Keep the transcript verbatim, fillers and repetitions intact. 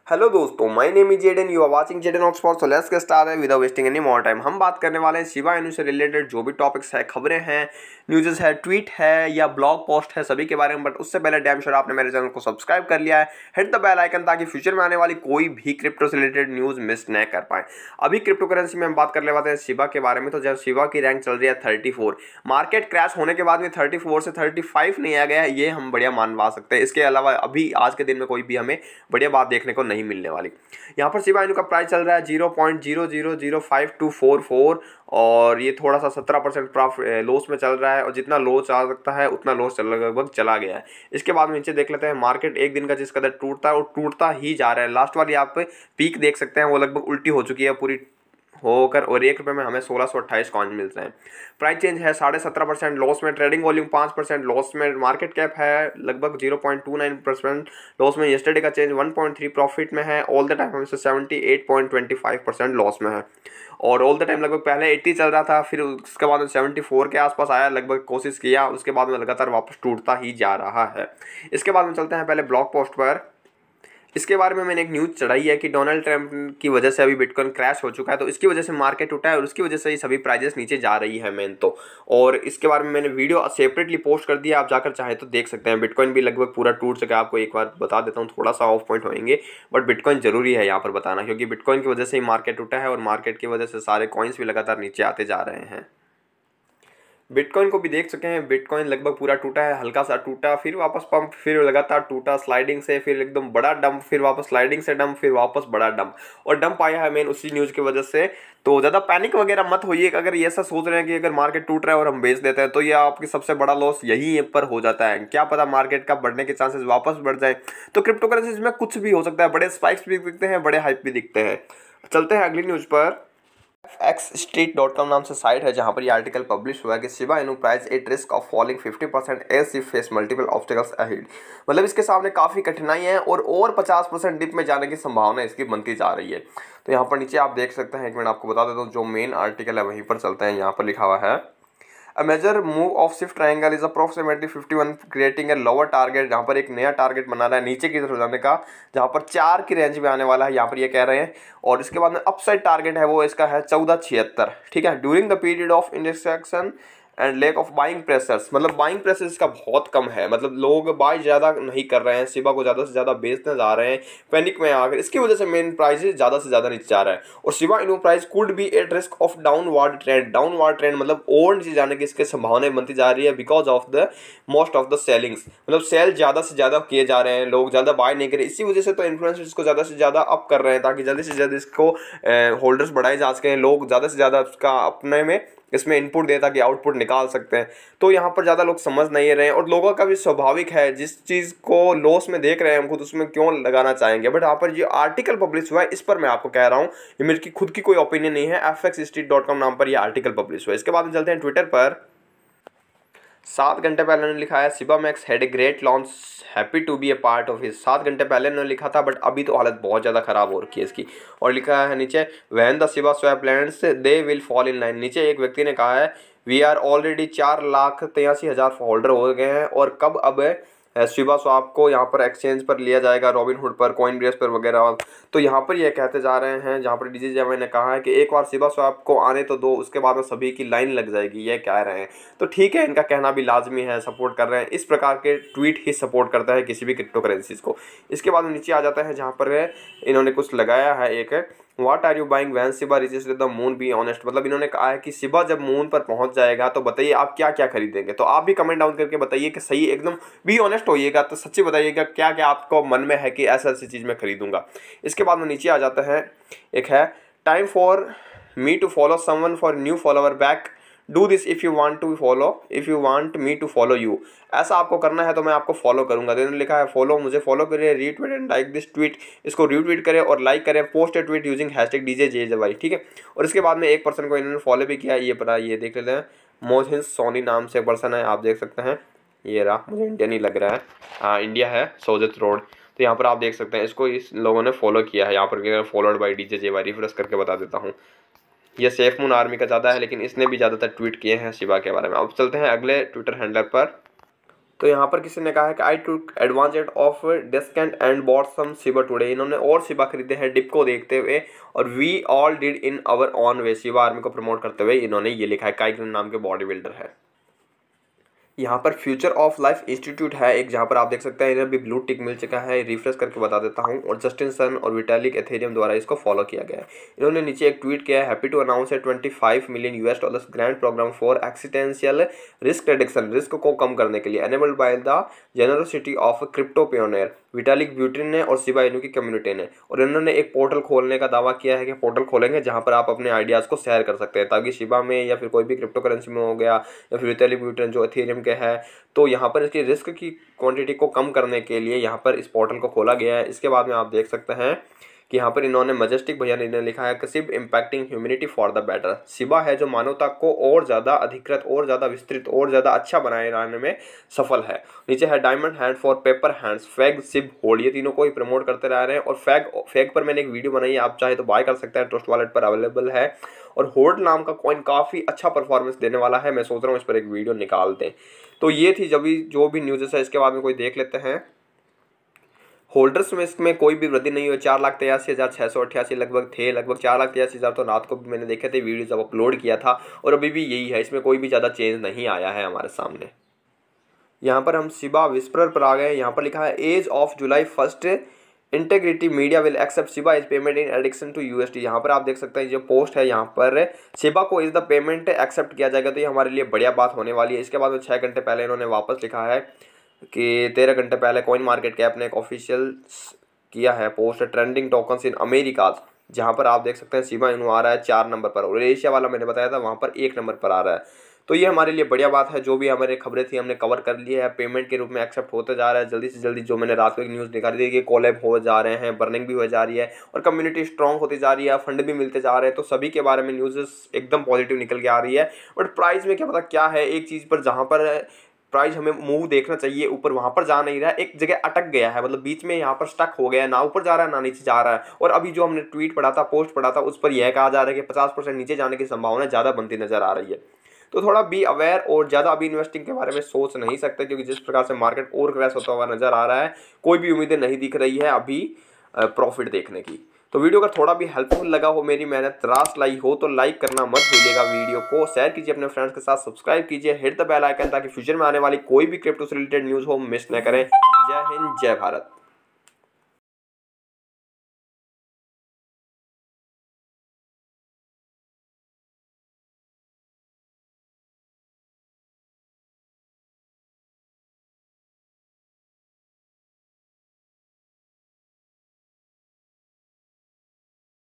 Hello दोस्तों, my name is Jaden, you are watching Jaden Oxford. So let's get started without wasting any more time. हम बात करने वाले हैं Shiba Inu से रिलेटेड जो भी टॉपिक्स है, खबरें हैं, न्यूज़ है, ट्वीट है या ब्लॉग पोस्ट है, सभी के बारे में। बट उससे पहले डैम श्योर आपने मेरे चैनल को सब्सक्राइब कर लिया है, हिट द बेल आइकन, ताकि फ्यूचर में आने वाली कोई भी क्रिप्टो से रिलेटेड न्यूज़ मिस न कर पाए। अभी क्रिप्टो करेंसी में हम बात करने वाले हैं शिबा के बारे में। तो जब शिबा की रैंक चल रही है थर्टी फोर, मार्केट क्रैश होने के बाद में थर्टी फोर से थर्टी फाइव नहीं आ गया है, ये हम बढ़िया मानवा सकते हैं। इसके अलावा अभी आज के दिन में कोई भी हमें बढ़िया बात देखने को नहीं मिलने वाली। यहाँ पर शिबा इनू का प्राइस चल रहा है zero point zero zero zero five two four four और ये थोड़ा सा सत्रह परसेंट प्रॉफिट लॉस में चल रहा है, और जितना लॉस आ सकता है उतना लॉस चल लगभग चला गया है। इसके बाद में नीचे देख लेते हैं, मार्केट एक दिन का जिस कदर टूटता है वो टूटता ही जा रहा है। लास्ट वाली आप पीक देख सकते हैं, वो लगभग उल्टी हो चुकी है पूरी होकर, और एक रुपये में हमें सोलह सौ अट्ठाईस कॉइन मिल रहे हैं। प्राइस चेंज है साढ़े सत्रह परसेंट लॉस में, ट्रेडिंग वॉल्यूम पाँच परसेंट लॉस में, मार्केट कैप है लगभग zero point two nine percent loss में। येस्टरडे का change one point three profit में है। ऑल द टाइम हमें से seventy eight point two five percent loss में है, और ऑल द टाइम लगभग पहले अस्सी चल रहा था, फिर उसके बाद में सेवेंटी फोर के आसपास आया, लगभग कोशिश किया, उसके बाद में लगातार वापस टूटता ही जा रहा है। इसके बाद में चलते हैं पहले ब्लॉग पोस्ट पर। इसके बारे में मैंने एक न्यूज़ चढ़ाई है कि डोनाल्ड ट्रंप की वजह से अभी बिटकॉइन क्रैश हो चुका है, तो इसकी वजह से मार्केट उठा है और उसकी वजह से ही सभी प्राइजेस नीचे जा रही है मेन तो। और इसके बारे में मैंने वीडियो सेपरेटली पोस्ट कर दिया, आप जाकर चाहे तो देख सकते हैं। बिटकॉइन भी लगभग पूरा टूट चुका है, आपको एक बार बता देता हूँ, थोड़ा सा ऑफ पॉइंट होंगे, बट बिटकॉइन जरूरी है यहाँ पर बताना, क्योंकि बिटकॉइन की वजह से ही मार्केट उठा है और मार्केट की वजह से सारे कॉइन्स भी लगातार नीचे आते जा रहे हैं। बिटकॉइन को भी देख सके हैं, बिटकॉइन लगभग पूरा टूटा है, हल्का सा टूटा, फिर वापस पंप, फिर लगातार टूटा, स्लाइडिंग से, फिर एकदम बड़ा डंप, फिर वापस स्लाइडिंग से डंप, फिर वापस बड़ा डंप, और डंप आया है मेन उसी न्यूज़ की वजह से। तो ज़्यादा पैनिक वगैरह मत होइए। अगर ये ऐसा सोच रहे हैं कि अगर मार्केट टूट रहा है और हम बेच देते हैं, तो ये आपकी सबसे बड़ा लॉस यही पर हो जाता है। क्या पता मार्केट का बढ़ने के चांसेस वापस बढ़ जाए। तो क्रिप्टो करेंसीज में कुछ भी हो सकता है, बड़े स्पाइक्स भी दिखते हैं, बड़े हाइप भी दिखते हैं। चलते हैं अगली न्यूज़ पर। एक्स स्ट्रीट डॉट कॉम नाम से साइट है, जहां पर ये आर्टिकल पब्लिश हुआ है कि Shiba Inu price at risk of falling fifty percent as she face multiple obstacles ahead. मतलब इसके सामने काफ़ी कठिनाई है और और पचास परसेंट डिप में जाने की संभावना इसकी बनती जा रही है। तो यहाँ पर नीचे आप देख सकते हैं, एक मिनट आपको बता देता हूँ, जो मेन आर्टिकल है वहीं पर चलते हैं। यहाँ पर लिखा हुआ है, A major move of shift triangle is approximately fifty one, creating a lower target, जहाँ पर एक नया टारगेट बना रहा है नीचे की तरफ जाने का, जहाँ पर चार की रेंज में आने वाला है, यहाँ पर ये कह रहे हैं। और इसके बाद में अपसाइड टारगेट है वो इसका है चौदह छिहत्तर, ठीक है। During the period of instruction and lack of buying pressures, मतलब बाइंग प्रेशर इसका बहुत कम है, मतलब लोग बाय ज़्यादा नहीं कर रहे हैं, शिबा को ज़्यादा से ज़्यादा बेचने जा रहे हैं पैनिक में आकर, इसकी वजह से मेन प्राइस ज़्यादा से ज़्यादा नीचे जा रहा है। और Shiba Inu price could be at risk of downward trend, downward trend मतलब और नीचे जाने की इसके संभावनाएं बनती जा रही है, because of the most of the sellings, मतलब सेल ज़्यादा से ज़्यादा किए जा रहे हैं, लोग ज़्यादा बाय नहीं कर रहे, इसी वजह से तो इन्फ्लुएंसर्स इसको ज़्यादा से ज़्यादा अप कर रहे हैं, ताकि जल्दी से जल्दी इसको होल्डर्स बढ़ाए जा सकें, लोग ज़्यादा से ज़्यादा उसका अपने में इसमें इनपुट दे ताकि आउटपुट निकाल सकते हैं। तो यहाँ पर ज़्यादा लोग समझ नहीं रहे हैं, और लोगों का भी स्वाभाविक है, जिस चीज़ को लॉस में देख रहे हैं हम खुद, उसमें क्यों लगाना चाहेंगे। बट यहाँ पर जो आर्टिकल पब्लिश हुआ है, इस पर मैं आपको कह रहा हूँ, ये मेरी खुद की कोई ओपिनियन नहीं है, F X street dot com नाम पर यह आर्टिकल पब्लिश हुआ है। इसके बाद में चलते हैं ट्विटर पर। सात घंटे पहले उन्होंने लिखा है, Shiba Max had a great launch, happy to be a part of his. सात घंटे पहले उन्होंने लिखा था, बट अभी तो हालत बहुत ज़्यादा खराब हो रखी है इसकी। और लिखा है नीचे, when the ShibaSwap lands they will fall in line. नीचे एक व्यक्ति ने कहा है, वी आर ऑलरेडी चार लाख तिरासी हज़ार होल्डर हो गए हैं, और कब अब शिबा स्वैप को यहाँ पर एक्सचेंज पर लिया जाएगा, रॉबिनहुड पर, कॉइनबेस पर वगैरह। तो यहाँ पर ये कहते जा रहे हैं, जहाँ पर डीजे जेबे ने कहा है कि एक बार शिबा स्वैप को आने तो दो, उसके बाद में सभी की लाइन लग जाएगी, ये कह रहे हैं। तो ठीक है, इनका कहना भी लाजमी है, सपोर्ट कर रहे हैं, इस प्रकार के ट्वीट ही सपोर्ट करता है किसी भी क्रिप्टो करेंसीज को। इसके बाद नीचे आ जाता है, जहाँ पर इन्होंने कुछ लगाया है एक, what are you buying when Shiba reaches the moon, be honest. मतलब इन्होंने कहा है कि शिबा जब मून पर पहुंच जाएगा तो बताइए आप क्या क्या खरीदेंगे। तो आप भी कमेंट डाउन करके बताइए कि सही एकदम बी ऑनेस्ट होइएगा, तो सच्ची बताइएगा क्या क्या आपको मन में है कि ऐसा ऐसी चीज़ मैं खरीदूंगा। इसके बाद में नीचे आ जाता है, एक है, time for me to follow someone for new follower back, do this if you want to follow, if you want me to follow you. ऐसा आपको करना है तो मैं आपको फॉलो करूंगा। तो इन्होंने लिखा है, फॉलो, मुझे फॉलो करिए, retweet and like this tweet, इसको रीट्वीट करें और लाइक करें, post a tweet using hashtag DJ JJY, ठीक है। और इसके बाद में एक पर्सन को इन्होंने फॉलो भी किया, ये पता, ये देख लेते हैं, मोहिन सोनी नाम से पर्सन है, आप देख सकते हैं, ये रहा, मुझे इंडिया नहीं लग रहा है, हाँ इंडिया है, सोजत रोड। तो यहाँ पर आप देख सकते हैं, इसको इस लोगों ने फॉलो किया है, यहाँ पर followed by DJ JY, refresh करके बता देता हूँ। ये सेफ मून आर्मी का ज़्यादा है, लेकिन इसने भी ज़्यादातर ट्वीट किए हैं शिबा के बारे में। अब चलते हैं अगले ट्विटर हैंडलर पर। तो यहाँ पर किसी ने कहा है कि I took advantage of discount and bought some Shiba today, इन्होंने और शिबा खरीदे हैं डिप को देखते हुए, और we all did in our own way, Shiba army को प्रमोट करते हुए इन्होंने ये लिखा है। काइगन नाम के बॉडी बिल्डर है। यहाँ पर फ्यूचर ऑफ लाइफ इंस्टीट्यूट है एक, जहाँ पर आप देख सकते हैं इन्हें भी ब्लू टिक मिल चुका है, रिफ्रेश करके बता देता हूँ। और जस्टिन सन और विटालिक एथेरियम द्वारा इसको फॉलो किया गया है। इन्होंने नीचे एक ट्वीट किया है, happy to announce a twenty five million US dollars grant program for existential risk reduction, risk को कम करने के लिए, enabled by the generosity of crypto pioneer Vitalik Buterin ने और शिबा इनू की कम्युनिटी ने। और इन्होंने एक पोर्टल खोलने का दावा किया है कि पोर्टल खोलेंगे जहां पर आप अपने आइडियाज़ को शेयर कर सकते हैं, ताकि शिबा में या फिर कोई भी क्रिप्टो करेंसी में हो गया या फिर विटालिक ब्यूटिन जो एथेरियम के है, तो यहाँ पर इसकी रिस्क की क्वांटिटी को कम करने के लिए यहाँ पर इस पोर्टल को खोला गया है। इसके बाद में आप देख सकते हैं कि यहाँ पर इन्होंने मजेस्टिक भैया ने लिखा है कि Shib impacting humanity for the better, Shiba है जो मानवता को और ज़्यादा अधिकृत और ज़्यादा विस्तृत और ज़्यादा अच्छा बनाए रहने में सफल है। नीचे है diamond hand for paper hands, फैग शिब होल्ड, ये तीनों को ही प्रमोट करते रह रहे हैं। और फैग फैग पर मैंने एक वीडियो बनाई है, आप चाहे तो बाय कर सकते हैं, ट्रस्ट वॉलेट पर अवेलेबल है। और होल्ड नाम का कॉइन काफ़ी अच्छा परफॉर्मेंस देने वाला है, मैं सोच रहा हूँ इस पर एक वीडियो निकाल दें। तो ये थी जब भी जो भी न्यूज़ है, इसके बाद में कोई देख लेते हैं। होल्डर्स में इसमें कोई भी वृद्धि नहीं हुई, चार लाख तिरासी हज़ार छः सौ अट्ठासी लगभग थे, लगभग चार लाख तिरासी हज़ार तो रात को भी मैंने देखे थे वीडियो जब अपलोड किया था, और अभी भी यही है, इसमें कोई भी ज़्यादा चेंज नहीं आया है हमारे सामने। यहाँ पर हम शिबा विस्परर पर आ गए। यहाँ पर लिखा है as of July first integrity media will accept Shiba is payment in addiction to USD. यहाँ पर आप देख सकते हैं जो पोस्ट है, यहाँ पर शिबा को इज द पेमेंट एक्सेप्ट किया जाएगा, तो ये हमारे लिए बढ़िया बात होने वाली है। इसके बाद में छः घंटे पहले इन्होंने वापस लिखा है कि तेरह घंटे पहले कॉइन मार्केट कैप ने एक ऑफिशियल किया है post trending tokens in America, जहाँ पर आप देख सकते हैं शिबा इनू आ रहा है चार नंबर पर, और एशिया वाला मैंने बताया था वहाँ पर एक नंबर पर आ रहा है। तो ये हमारे लिए बढ़िया बात है। जो भी हमारी खबरें थी हमने कवर कर ली है, पेमेंट के रूप में एक्सेप्ट होते जा रहा है जल्दी से जल्दी। जो मैंने रात को एक न्यूज़ निकाली थी कि कोलैब हो जा रहे हैं, बर्निंग भी हो जा रही है, और कम्युनिटी स्ट्रॉन्ग होती जा रही है, फंड भी मिलते जा रहे हैं, तो सभी के बारे में न्यूज़ एकदम पॉजिटिव निकल के आ रही है। बट प्राइस में क्या पता क्या है, एक चीज़ पर जहाँ पर प्राइस हमें मूव देखना चाहिए ऊपर, वहां पर जा नहीं रहा है, एक जगह अटक गया है, मतलब बीच में यहाँ पर स्टक हो गया है, ना ऊपर जा रहा है ना नीचे जा रहा है। और अभी जो हमने ट्वीट पढ़ा था, पोस्ट पढ़ा था, उस पर यह कहा जा रहा है कि पचास परसेंट नीचे जाने की संभावना ज़्यादा बनती नजर आ रही है। तो थोड़ा बी अवेयर, और ज़्यादा अभी इन्वेस्टिंग के बारे में सोच नहीं सकते, क्योंकि जिस प्रकार से मार्केट और क्रैश होता हुआ नजर आ रहा है, कोई भी उम्मीदें नहीं दिख रही है अभी प्रॉफिट देखने की। तो वीडियो का थोड़ा भी हेल्पफुल लगा हो, मेरी मेहनत रास लाई हो, तो लाइक करना मत भूलिएगा। वीडियो को शेयर कीजिए अपने फ्रेंड्स के साथ, सब्सक्राइब कीजिए, हिट द बेल आइकन, ताकि फ्यूचर में आने वाली कोई भी क्रिप्टो से रिलेटेड न्यूज़ हो मिस न करें। जय हिंद, जय भारत।